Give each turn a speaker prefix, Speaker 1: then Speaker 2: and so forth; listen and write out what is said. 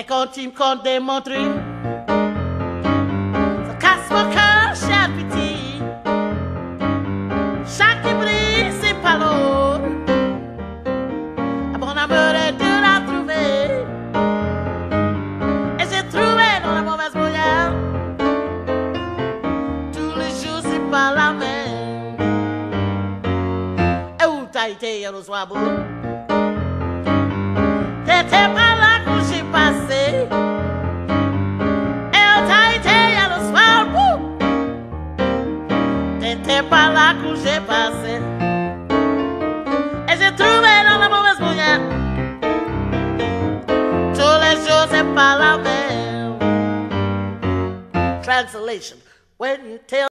Speaker 1: et continue qu'on démontre. Ça casse mon cœur, cher petit. Chaque qui brille, c'est pas l'autre. À mon amour est de la trouver. Et j'ai trouvé dans la mauvaise moyenne. Tous les jours, c'est pas la même. Et où t'as été, le soir beau? T'étais pas là quand j'ai passé. Et où t'as été, le soir beau? T'étais pas là quand j'ai passé. Et j'ai trouvé dans la mauvaise moyenne. Tous les jours, c'est pas la même. Translation. When you tell